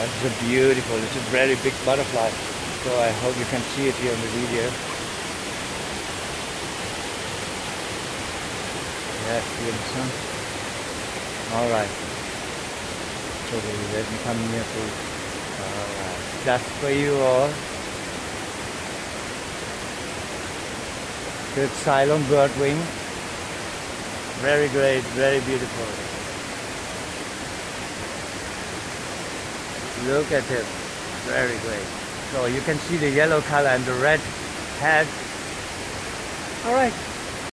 That's a beautiful, it's a very big butterfly. So I hope you can see it here in the video. Yes, here in the sun. Alright. So let me come near to alright. Just for you all. Good Ceylon birdwing. Very great, very beautiful. Look at it. Very great. So you can see the yellow color and the red head. Alright.